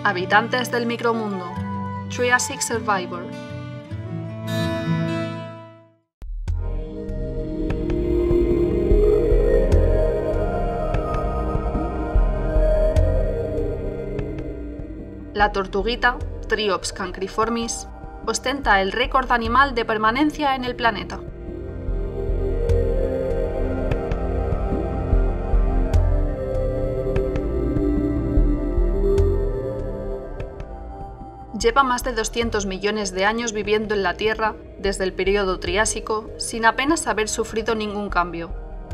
Habitantes del micromundo. Triassic Survivor. La tortuguita, Triops cancriformis, ostenta el récord animal de permanencia en el planeta. Lleva más de 200 millones de años viviendo en la Tierra desde el período Triásico sin apenas haber sufrido ningún cambio.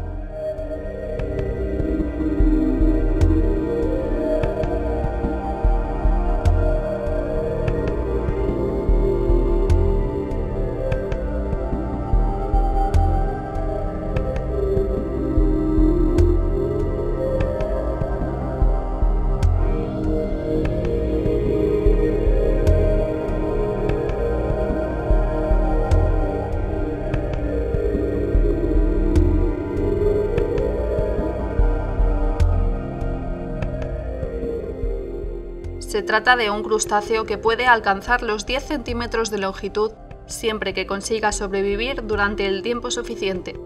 Se trata de un crustáceo que puede alcanzar los 10 centímetros de longitud siempre que consiga sobrevivir durante el tiempo suficiente.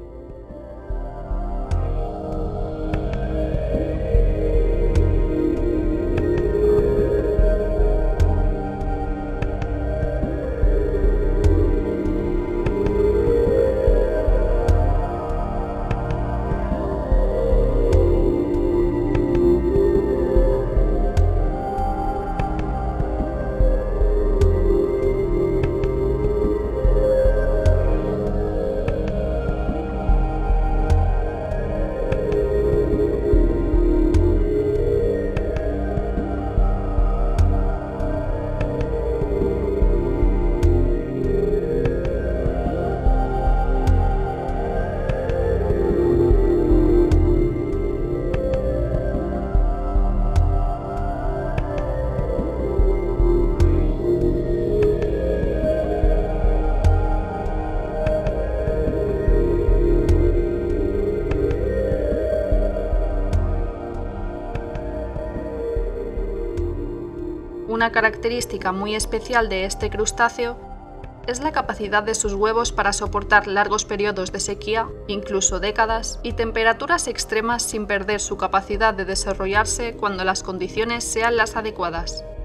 Una característica muy especial de este crustáceo es la capacidad de sus huevos para soportar largos periodos de sequía, incluso décadas, y temperaturas extremas sin perder su capacidad de desarrollarse cuando las condiciones sean las adecuadas.